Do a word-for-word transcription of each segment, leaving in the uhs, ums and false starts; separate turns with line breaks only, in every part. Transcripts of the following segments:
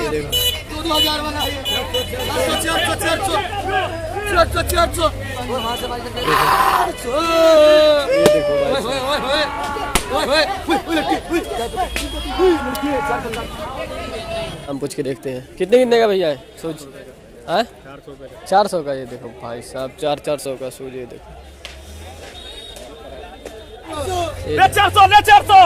देखो दो हजार वाला है चार सौ चार सौ चार सौ चार सौ ये देखो हम पूछ के देखते हैं कितने कितने का भैया है सूज? हाँ चार सौ का। ये देखो भाई साहब चार चार सौ का सूज। ये देखो
चार सौ चार सौ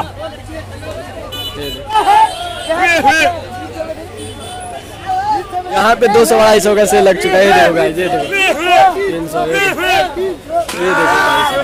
यहाँ पे दो सौ अढ़ाई सौ का सेल लग चुका है। ये देखो गाइस, ये देखो तीन सौ। ये देखो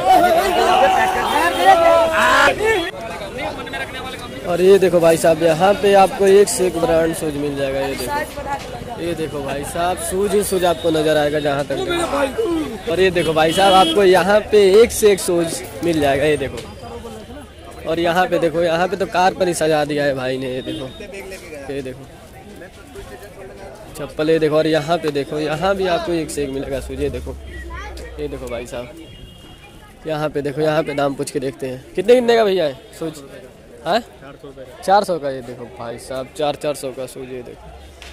और ये देखो भाई साहब यहाँ पे आपको एक से एक ब्रांड शूज मिल जाएगा। ये देखो ये देखो भाई साहब शूज ही शूज आपको नजर आएगा जहाँ तक। और ये देखो भाई साहब आपको यहाँ पे एक से एक शूज मिल जाएगा। ये देखो और यहाँ पे देखो, यहाँ पे तो कार पर ही सजा दिया है भाई ने। ये देखो ये देखो चप्पल। ये देखो और यहाँ पे देखो, यहाँ भी आपको एक से एक मिलेगा शूज। ये देखो ये देखो भाई साहब यहाँ पे देखो, यहाँ पे दाम पूछ के देखते हैं कितने कितने का भैया है शूज? हाँ चार सौ का। ये देखो भाई साहब चार चार सौ का शूज। ये देखो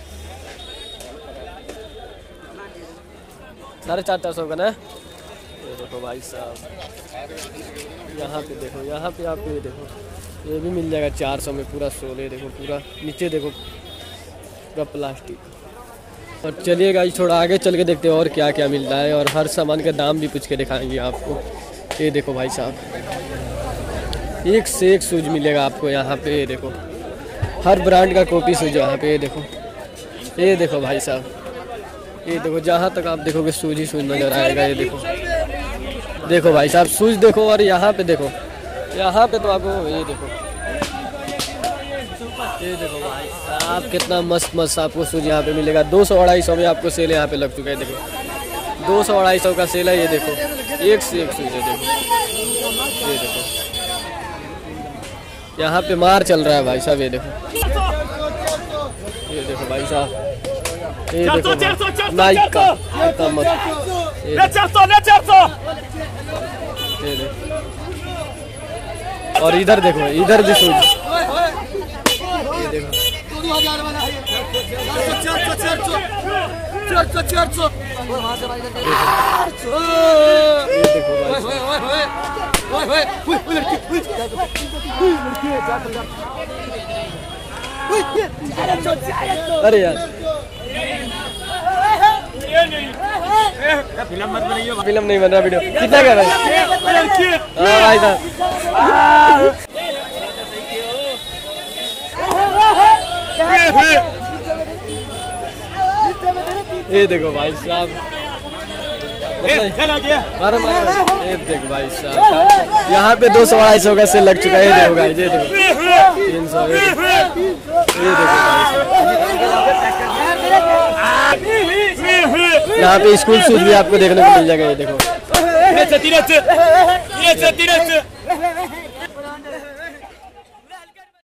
साढ़े चार चार सौ का ना। ये देखो भाई साहब यहाँ पे देखो, यहाँ पे आपको ये देखो ये भी मिल जाएगा चार सौ में पूरा सोल। ये देखो पूरा नीचे देखो पूरा प्लास्टिक। और चलिए गाइस थोड़ा आगे चल के देखते हैं और क्या क्या मिलता है, और हर सामान का दाम भी पूछ के दिखाएंगे आपको। ये देखो भाई साहब एक से एक शूज मिलेगा आपको यहाँ पे। ये देखो हर ब्रांड का कॉपी शूज यहाँ पे। ये देखो ये देखो भाई साहब, ये देखो जहाँ तक आप देखोगे शूज ही शूज नजर आएगा। ये देखो देखो भाई साहब शूज देखो। और यहाँ पे देखो, यहाँ पे तो आपको ये देखो ये देखो भाई साहब कितना मस्त मस्त आपको शूज यहाँ पे मिलेगा। दो सौ अढ़ाई सौ में आपको सेल यहाँ पे लग चुका है। देखो दो सौ अढ़ाई सौ का सेल है। ये देखो एक से एक शूज है। देखो ये देखो यहाँ पे मार चल रहा है भाई साहब। ये देखो ये देखो भाई साहब, ये देखो नाइक का कितना मस्त। ये देखो और इधर देखो, इधर भी शूज। ये देखो चार सौ चार सौ चार सौ चार सौ। ये देखो अरे यार फिल्म मत बनाइए, फिल्म नहीं बन रहा वीडियो। कितना का भाई? हाँ भाई साहब ये देखो भाई साहब, ये देखो भाई साहब यहाँ पे दो सौ अढ़ाई सौ का सेल लग चुका है। ये देखो गाइस, ये देखो तीन सौ। ये देखो यहाँ पे स्कूल शूज भी आपको देखने को मिल जाएगा। ये देखो